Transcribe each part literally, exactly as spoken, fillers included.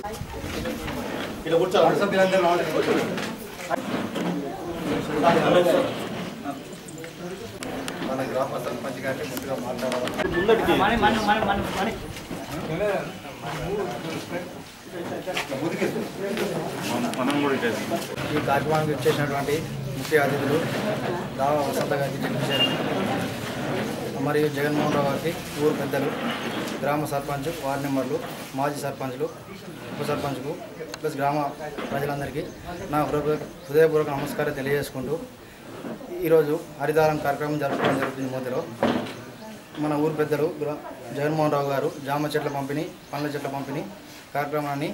మన గ్రామ సర్పంచ్ గారిని ముందుగా మాట్లాడాలి. ఈ కార్యక్రమానికి వచ్చేసినటువంటి ముఖ్య అతిథులు రావ వసంత గారికి జడ్పీ మరియు జగన్మోహన్ రావు గారికి, ఊరు పెద్దలు, గ్రామ సర్పంచ్, వార్డు మెంబర్లు, మాజీ సర్పంచ్లు, ఉప సర్పంచ్కు ప్లస్ గ్రామ ప్రజలందరికీ నా హృదయపూర్వక నమస్కారం తెలియజేసుకుంటూ ఈరోజు హరితారం కార్యక్రమం జరపడం జరుగుతుంది. మోతిలో మన ఊరు పెద్దలు జగన్మోహన్ రావు గారు జామ చెట్ల పంపిణీ, పండ్ల చెట్ల పంపిణీ కార్యక్రమాన్ని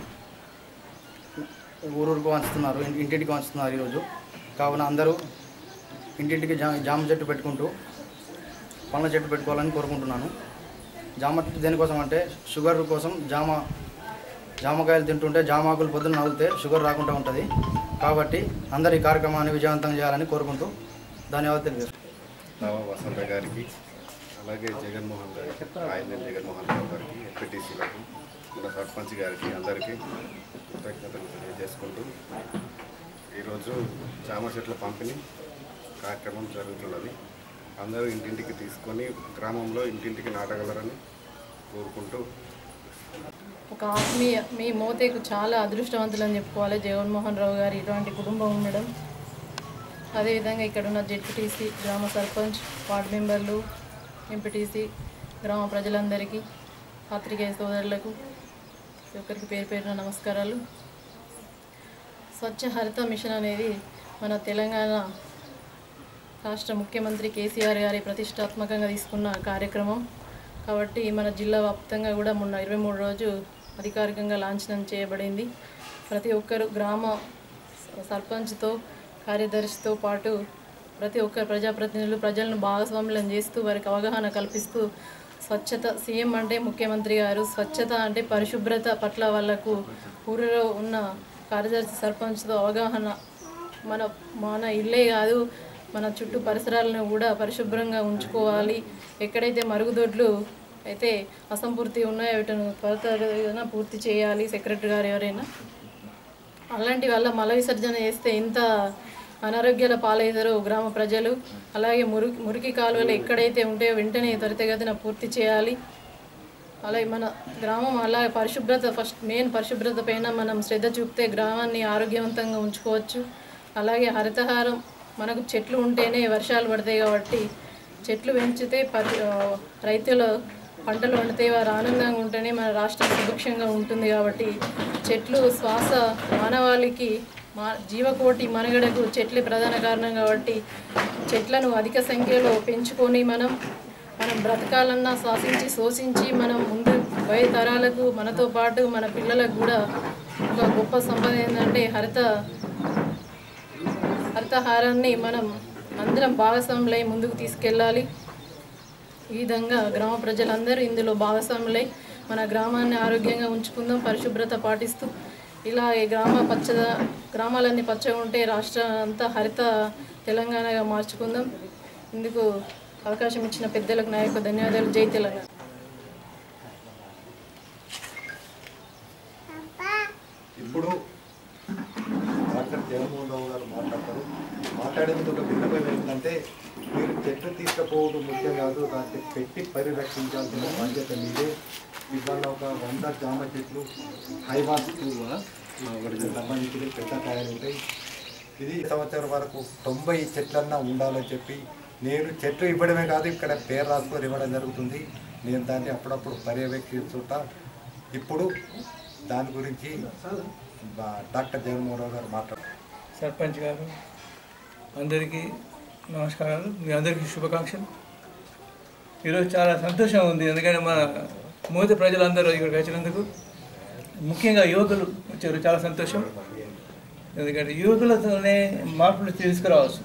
ఊరూరుకు వంచుతున్నారు, ఇంటింటికి వంచుతున్నారు ఈరోజు. కావున అందరూ ఇంటింటికి జా జామ చెట్టు పెట్టుకుంటూ పండ్ల చెట్టు పెట్టుకోవాలని కోరుకుంటున్నాను. జామ చెట్టు దేనికోసం అంటే షుగర్ కోసం. జామ జామకాయలు తింటుంటే జామాకులు పొద్దున్న నవ్వుతే షుగర్ రాకుండా ఉంటుంది. కాబట్టి అందరు ఈ కార్యక్రమాన్ని విజయవంతం చేయాలని కోరుకుంటూ ధన్యవాదాలు తెలియజేస్తున్నాను. వసంత గారికి, అలాగే జగన్మోహన్ గారికి, ఆయన జగన్మోహన్ రావు గారికి, ఎంపీటీసీలకు, మన సర్పంచ్ గారికి అందరికీ కృతజ్ఞతలు తెలియజేసుకుంటూ ఈరోజు జామ చెట్ల పంపిణీ కార్యక్రమం జరుగుతున్నది. అందరూ ఇంటింటికి తీసుకొని గ్రామంలో ఇంటింటికి నాటగలరని కోరుకుంటూ ఒక ఆత్మీయ మీ మోతేకు చాలా అదృష్టవంతులని చెప్పుకోవాలి. జగన్మోహన్ రావు గారు ఇటువంటి కుటుంబం ఉండడం, అదేవిధంగా ఇక్కడ ఉన్న జెడ్పీటీసీ, గ్రామ సర్పంచ్, వార్డు మెంబర్లు, ఎంపీటీసీ, గ్రామ ప్రజలందరికీ, పాత్రికేయ సోదరులకు ఒక్కరికి పేరు పేరున నమస్కారాలు. స్వచ్ఛ హరిత మిషన్ అనేది మన తెలంగాణ రాష్ట్ర ముఖ్యమంత్రి కేసీఆర్ గారి ప్రతిష్టాత్మకంగా తీసుకున్న కార్యక్రమం కాబట్టి మన జిల్లా వ్యాప్తంగా కూడా మొన్న ఇరవై మూడు రోజు అధికారికంగా లాంఛనం చేయబడింది. ప్రతి ఒక్కరు గ్రామ సర్పంచ్తో, కార్యదర్శితో పాటు ప్రతి ఒక్కరు ప్రజాప్రతినిధులు ప్రజలను భాగస్వామ్యం చేస్తూ వారికి అవగాహన కల్పిస్తూ స్వచ్ఛత, సీఎం అంటే ముఖ్యమంత్రి గారు, స్వచ్ఛత అంటే పరిశుభ్రత పట్ల వాళ్లకు ఊరిలో ఉన్న కార్యదర్శి, సర్పంచ్తో అవగాహన, మన మన ఇల్లే కాదు మన చుట్టూ పరిసరాలను కూడా పరిశుభ్రంగా ఉంచుకోవాలి. ఎక్కడైతే మరుగుదొడ్లు అయితే అసంపూర్తి ఉన్నాయో వీటిని త్వరగా పూర్తి చేయాలి సెక్రటరీ గారు ఎవరైనా. అలాంటి వల్ల మల విసర్జన చేస్తే ఇంత అనారోగ్యాల పాలవుతారో గ్రామ ప్రజలు. అలాగే మురికి మురికి కాలువలు ఎక్కడైతే ఉంటాయో వెంటనే త్వరితగతిన పూర్తి చేయాలి. అలాగే మన గ్రామం అలాగే పరిశుభ్రత, ఫస్ట్ మెయిన్ పరిశుభ్రత పైన మనం శ్రద్ధ చూపితే గ్రామాన్ని ఆరోగ్యవంతంగా ఉంచుకోవచ్చు. అలాగే హరితహారం, మనకు చెట్లు ఉంటేనే వర్షాలు పడతాయి కాబట్టి చెట్లు పెంచితే పరి రైతుల పంటలు పండితే వారు ఆనందంగా ఉంటేనే మన రాష్ట్రం సుభిక్షంగా ఉంటుంది. కాబట్టి చెట్లు శ్వాస మానవాళికి, మా జీవకోటి మనుగడకు చెట్లే ప్రధాన కారణం. కాబట్టి చెట్లను అధిక సంఖ్యలో పెంచుకొని మనం మనం బ్రతకాలన్నా శ్వాసించి శోషించి మనం ముందు భయ తరాలకు మనతో పాటు మన పిల్లలకు కూడా ఒక గొప్ప సంపద ఏంటంటే హరిత హరితహారాన్ని మనం అందరం భాగస్వాములై ముందుకు తీసుకెళ్ళాలి. ఈ విధంగా గ్రామ ప్రజలందరూ ఇందులో భాగస్వాములై మన గ్రామాన్ని ఆరోగ్యంగా ఉంచుకుందాం, పరిశుభ్రత పాటిస్తూ. ఇలా ఈ గ్రామ పచ్చ గ్రామాలన్నీ పచ్చగా ఉంటే రాష్ట్రం అంతా హరిత తెలంగాణగా మార్చుకుందాం. ఇందుకు అవకాశం ఇచ్చిన పెద్దలకు నా యొక్క ధన్యవాదాలు. జై తెలంగాణ. ఇప్పుడు డాక్టర్ జగన్మోహన్ రావు గారు మాట్లాడతారు. మాట్లాడేందుకు ఒక భిన్నమైన ఏంటంటే మీరు చెట్లు తీసుకుపోవడం ముఖ్యం కాదు, దాన్ని పెట్టి పరిరక్షించాల్సిన బాధ్యత మీదే. ఇవాళ ఒక వంద జామ చెట్లు హైవాన్స్ సంబంధించిన పెద్ద కాయలు ఉంటాయి. ఇది సంవత్సరం వరకు తొంభై చెట్లన్నా ఉండాలని చెప్పి నేను చెట్లు ఇవ్వడమే కాదు ఇక్కడ పేరు రాసుకొని ఇవ్వడం జరుగుతుంది. నేను దాన్ని అప్పుడప్పుడు పర్యవేక్షిస్తుంటా. ఇప్పుడు దాని గురించి డాక్టర్ జగన్మోహన్ రావు గారు మాట్లాడారు. సర్పంచ్ గారు అందరికీ నమస్కారాలు, మీ అందరికీ శుభాకాంక్షలు. ఈరోజు చాలా సంతోషం ఉంది, ఎందుకంటే మన మూత ప్రజలందరూ ఇక్కడికి వచ్చినందుకు, ముఖ్యంగా యువకులు వచ్చారు, చాలా సంతోషం. ఎందుకంటే యువకులతోనే మార్పులు తీసుకురావచ్చు.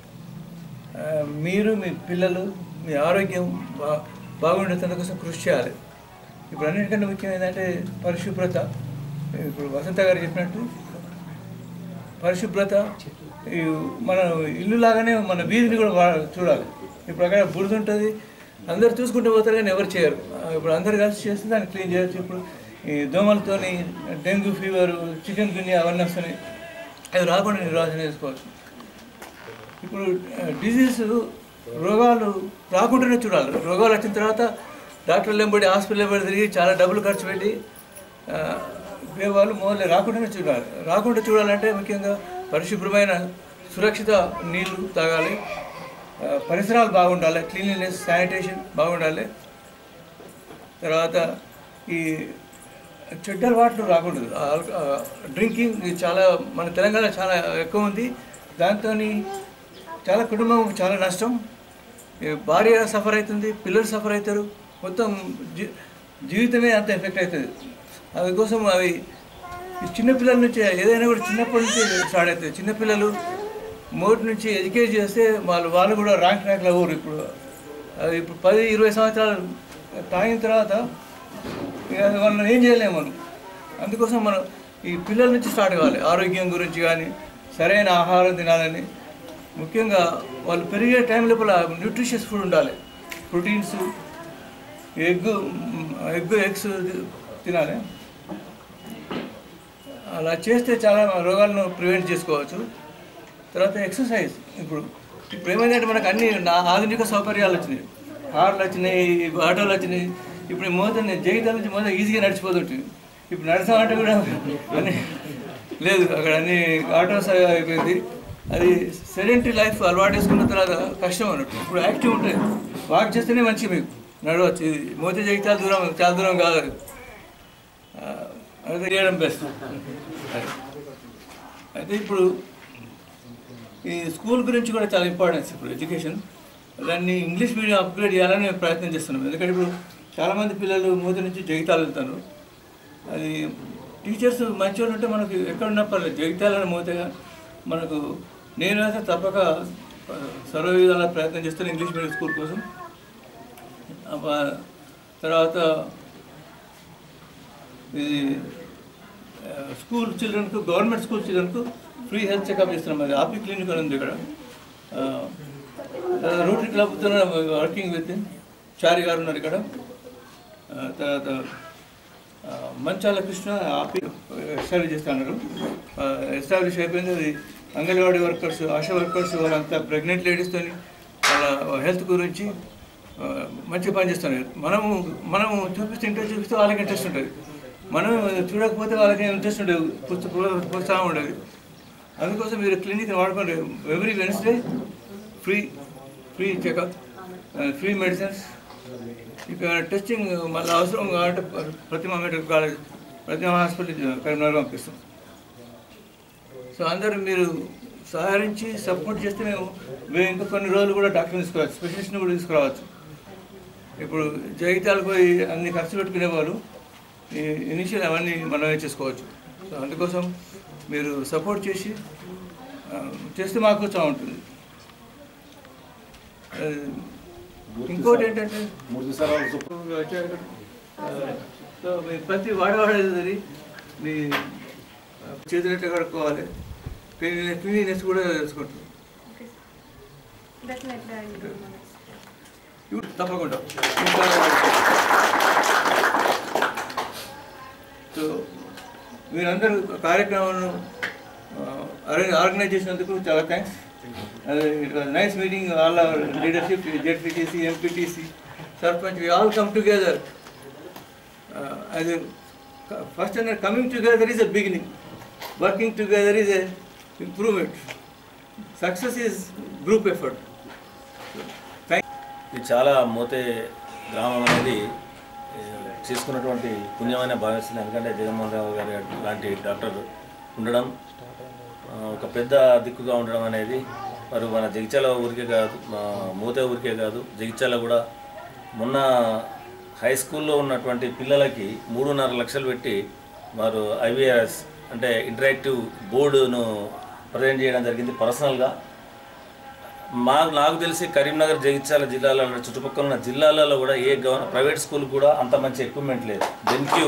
మీరు మీ పిల్లలు మీ ఆరోగ్యం బా బాగుండేందుకు కోసం కృషి చేయాలి. ఇప్పుడు అన్నిటికంటే ముఖ్యం ఏంటంటే పరిశుభ్రత. ఇప్పుడు వసంత గారు చెప్పినట్టు పరిశుభ్రత, మన ఇల్లు లాగానే మన వీధిని కూడా చూడాలి. ఇప్పుడు అక్కడ బురద ఉంటుంది, అందరు చూసుకుంటూ పోతారు కానీ ఎవరు చేయరు. ఇప్పుడు అందరు కలిసి చేస్తే దాన్ని క్లీన్ చేయొచ్చు. ఇప్పుడు ఈ దోమలతోని డెంగ్యూ ఫీవర్, చికెన్ గున్యా అవన్నీ వస్తున్నాయి. అవి రాకుండా నిర్వాహణ చేసుకోవచ్చు. ఇప్పుడు డిజీజ్ రోగాలు రాకుండానే చూడాలి. రోగాలు వచ్చిన తర్వాత డాక్టర్లు వెంబడి హాస్పిటల్ వెంబడి తిరిగి చాలా డబ్బులు ఖర్చు పెట్టి వాళ్ళు మొదలు రాకుండానే చూడాలి. రాకుండా చూడాలంటే ముఖ్యంగా పరిశుభ్రమైన సురక్షిత నీళ్లు తాగాలి, పరిసరాలు బాగుండాలి, క్లీన్లీనెస్ శానిటేషన్ బాగుండాలి. తర్వాత ఈ చెడ్డ అలవాట్లు రాకూడదు. డ్రింకింగ్ చాలా మన తెలంగాణ చాలా ఎక్కువ ఉంది. దాంతో చాలా కుటుంబం చాలా నష్టం. భార్య సఫర్ అవుతుంది, పిల్లలు సఫర్ అవుతారు, మొత్తం జీ జీవితమే అంత ఎఫెక్ట్ అవుతుంది. అందుకోసం అవి చిన్నపిల్లల నుంచి ఏదైనా కూడా చిన్నప్పటి నుంచి స్టార్ట్ అవుతుంది. చిన్నపిల్లలు మోటి నుంచి ఎడ్యుకేట్ చేస్తే వాళ్ళు వాళ్ళు కూడా ర్యాంక్ ర్యాంక్లో ఊరు. ఇప్పుడు అది ఇప్పుడు పది ఇరవై సంవత్సరాలు తాగిన తర్వాత వాళ్ళని ఏం చేయలేము మనం. అందుకోసం మనం ఈ పిల్లల నుంచి స్టార్ట్ కావాలి. ఆరోగ్యం గురించి కానీ సరైన ఆహారం తినాలని, ముఖ్యంగా వాళ్ళు పెరిగే టైం లోపల న్యూట్రిషియస్ ఫుడ్ ఉండాలి. ప్రోటీన్స్, ఎగ్ ఎగ్ ఎగ్స్ తినాలి. అలా చేస్తే చాలా రోగాలను ప్రివెంట్ చేసుకోవచ్చు. తర్వాత ఎక్సర్సైజ్. ఇప్పుడు ఇప్పుడు ఏమైందంటే మనకు అన్ని ఆధునిక సౌకర్యాలు వచ్చినాయి, కార్లు వచ్చినాయి, ఆటోలు వచ్చినాయి. ఇప్పుడు మొదట జీవితాల నుంచి మొదట ఈజీగా నడిచిపోతుంటుంది. ఇప్పుడు నడచాలంటే కూడా అన్నీ లేదు, అక్కడ అన్ని ఆటోస్ అయిపోయింది. అది సెడెంటరీ లైఫ్ అలవాటు చేసుకున్న తర్వాత కష్టం అన్నట్టు. ఇప్పుడు యాక్టివ్ ఉంటుంది, వాక్ చేస్తేనే మంచిగా మీకు నడవచ్చు. ఇది మోతే జీవితాలు దూరం చాలా దూరం కాదు, అది చేయడం బెస్ట్. అయితే ఇప్పుడు ఈ స్కూల్ గురించి కూడా చాలా ఇంపార్టెన్స్. ఇప్పుడు ఎడ్యుకేషన్ దాన్ని ఇంగ్లీష్ మీడియం అప్గ్రేడ్ చేయాలని మేము ప్రయత్నం చేస్తున్నాం. ఎందుకంటే ఇప్పుడు చాలామంది పిల్లలు మూత నుంచి జగితాలు వెళ్తారు. అది టీచర్స్ మంచి వాళ్ళు ఉంటే మనకు ఎక్కడ ఉన్నా పర్లేదు, జగితాలని మూతగా మనకు నేను అయితే తప్పక సర్వ విధాల ప్రయత్నం చేస్తాను ఇంగ్లీష్ మీడియం స్కూల్ కోసం. తర్వాత ఇది స్కూల్ చిల్డ్రన్కు, గవర్నమెంట్ స్కూల్ చిల్డ్రన్కు ఫ్రీ హెల్త్ చెకప్ చేస్తున్నాం. అది ఆపీ క్లినిక్ అని ఉంది ఇక్కడ. రోటరీ క్లబ్తో వర్కింగ్ విత్ చారి గారు ఉన్నారు ఇక్కడ. తర్వాత మంచాల కృష్ణ ఆపి ఎస్టాబ్లిష్ చేస్తున్నారు, ఎస్టాబ్లిష్ అయిపోయింది. అది అంగన్వాడీ వర్కర్స్, ఆశా వర్కర్స్ వాళ్ళంతా ప్రెగ్నెంట్ లేడీస్తో వాళ్ళ హెల్త్ గురించి మంచిగా పనిచేస్తున్నారు. మనము మనము చూపిస్తే ఇంట్రెస్ట్ చూపిస్తే వాళ్ళకి ఇంట్రెస్ట్ ఉంటుంది, మనం చూడకపోతే వాళ్ళకి ఇంట్రెస్ట్ ఉండదు, ప్రోత్సాహం ఉండదు. అందుకోసం మీరు క్లినిక్ వాడుకోండి. Every Wednesday free free checkup, free medicines. ఇక టెస్టింగ్ మళ్ళీ అవసరం కాబట్టి Prathima medical college, Prathima hospital Karimnagar పంపిస్తాం. సో అందరూ మీరు సహకరించి సపోర్ట్ చేస్తే మేము మేము ఇంకా కొన్ని రోజులు కూడా డాక్టర్ని తీసుకురావచ్చు, స్పెషలిస్ట్ని కూడా తీసుకురావచ్చు. ఇప్పుడు జగిత్యాలకు పోయి అన్ని ఖర్చు పెట్టుకునే వాళ్ళు ఇనిషియల్ అవన్నీ మనమే చేసుకోవచ్చు. సో అందుకోసం మీరు సపోర్ట్ చేసి చేస్తే మాకు చాలా ఉంటుంది. ఇంకోటి ఏంటంటే సో మీ ప్రతి వాడవాడేది మీ చేతులు ఎట్లా కడుక్కోవాలి, క్లీనినెస్ కూడా తెలుసుకుంటారు. తప్పకుండా. సో మీరందరూ కార్యక్రమాలను ఆర్గనైజ్ చేసినందుకు చాలా thanks. It was nice meeting all our leadership, ZPTC, MPTC, sarpanch. We all come together as a first and coming together is a beginning, working together is a improvement. Success is group effort. ఇది చాలా మోతే గ్రామం అనేది చేసుకున్నటువంటి పుణ్యమైన భావిస్తుంది. ఎందుకంటే జగన్మోహన్ రావు గారి లాంటి doctor ఉండడం, ఒక పెద్ద దిక్కుగా ఉండడం అనేది మరి మన జగిత్యాల ఊరికే కాదు, మోతే ఊరికే కాదు, జగిత్యాల కూడా మొన్న హై స్కూల్లో ఉన్నటువంటి పిల్లలకి మూడున్నర లక్షలు పెట్టి వారు ఐవీఆర్ఎస్ అంటే ఇంటరాక్టివ్ బోర్డును ప్రజెంట్ చేయడం జరిగింది పర్సనల్గా. మా నాకు తెలిసి కరీంనగర్, జగిత్యాల జిల్లాలో చుట్టుపక్కల ఉన్న జిల్లాలలో కూడా ఏ గవర్న ప్రైవేట్ స్కూల్ కూడా అంత మంచి ఎక్విప్మెంట్ లేదు. BenQ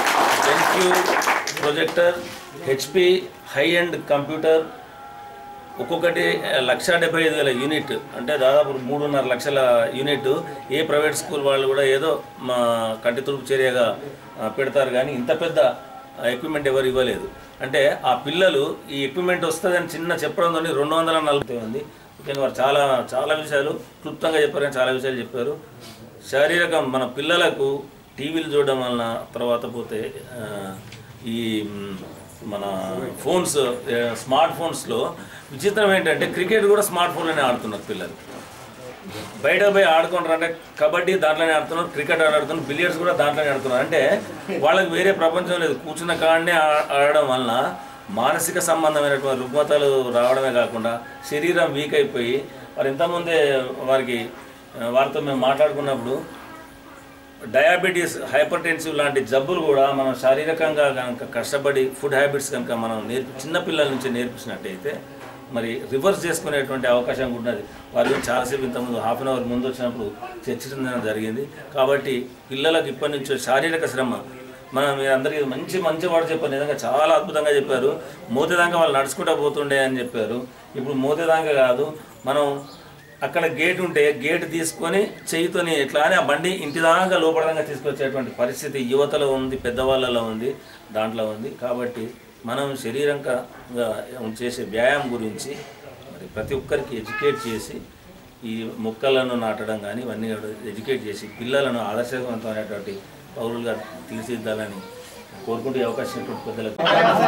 BenQ projector, HP high and computer, ఒక్కొక్కటి లక్ష డెబ్బై ఐదు వేల యూనిట్ అంటే దాదాపు మూడున్నర లక్షల యూనిట్ ఏ ప్రైవేట్ స్కూల్ వాళ్ళు కూడా ఏదో మా కంటి తుడుపు చర్యగా పెడతారు, కానీ ఇంత పెద్ద ఎక్విప్మెంట్ ఎవరు ఇవ్వలేదు. అంటే ఆ పిల్లలు ఈ ఎక్విప్మెంట్ వస్తుందని చిన్న చెప్పడంతో రెండు వందల నలభై ఉంది. ముఖ్యంగా వారు చాలా చాలా విషయాలు క్లుప్తంగా చెప్పారు, కానీ చాలా విషయాలు చెప్పారు. శారీరకం మన పిల్లలకు టీవీలు చూడడం వలన, తర్వాత పోతే ఈ మన ఫోన్స్ స్మార్ట్ ఫోన్స్లో విచిత్రం ఏంటంటే క్రికెట్ కూడా స్మార్ట్ ఫోన్లోనే ఆడుతున్నారు పిల్లలు. బయట పోయి ఆడుకుంటారు అంటే కబడ్డీ దాంట్లోనే ఆడుతున్నారు, క్రికెట్ ఆడుతున్నారు, బిలియర్డ్స్ కూడా దాంట్లోనే ఆడుతున్నారు. అంటే వాళ్ళకి వేరే ప్రపంచం లేదు. కూర్చున్న కాడనే ఆడడం వలన మానసిక సంబంధమైనటువంటి రుగ్మతలు రావడమే కాకుండా శరీరం వీక్ అయిపోయి వారు ఇంతకుముందే వారికి వారితో మేము మాట్లాడుకున్నప్పుడు డయాబెటీస్, హైపర్ టెన్సివ్ లాంటి జబ్బులు కూడా మనం శారీరకంగా కనుక కష్టపడి ఫుడ్ హ్యాబిట్స్ కనుక మనం నేర్పి చిన్నపిల్లల నుంచి నేర్పించినట్టయితే మరి రివర్స్ చేసుకునేటువంటి అవకాశం ఉన్నది. వాళ్ళు చాలాసేపు ఇంతకుముందు హాఫ్ అన్ అవర్ ముందు వచ్చినప్పుడు చర్చించడం జరిగింది. కాబట్టి పిల్లలకు ఇప్పటి నుంచి శారీరక శ్రమ మనం మీరు అందరికీ మంచి మంచి వాడు చెప్పారు, నిజంగా చాలా అద్భుతంగా చెప్పారు. మోతేదాకా వాళ్ళు నడుచుకుంటూ పోతుండే అని చెప్పారు. ఇప్పుడు మోతేదాకా కాదు, మనం అక్కడ గేట్ ఉంటే గేట్ తీసుకొని చేయితోని ఎట్లా అని ఆ బండి ఇంటి దాకా లోపడంగా తీసుకొచ్చేటువంటి పరిస్థితి యువతలో ఉంది, పెద్దవాళ్ళలో ఉంది, దాంట్లో ఉంది. కాబట్టి మనం శరీరంగా చేసే వ్యాయామం గురించి మరి ప్రతి ఒక్కరికి ఎడ్యుకేట్ చేసి ఈ మొక్కలను నాటడం కానీ ఇవన్నీ ఎడ్యుకేట్ చేసి పిల్లలను ఆదర్శవంతమైనటువంటి పౌరులుగా తీర్చిదిద్దాలని కోరుకుంటే అవకాశం పెద్దలకు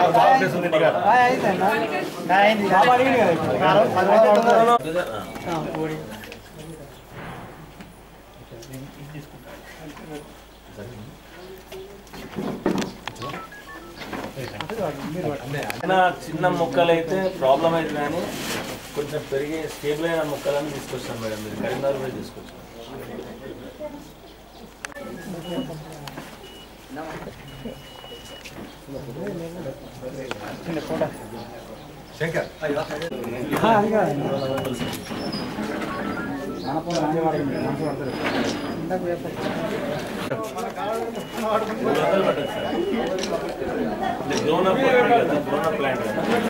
చిన్న మొక్కలైతే ప్రాబ్లం అయితే కానీ కొంచెం పెరిగే స్టేబుల్ అయిన మొక్కలను తీసుకొచ్చాను మేడం. మీరు కరీంనగర్ కూడా తీసుకొచ్చాను. Shankar grown up grown up plant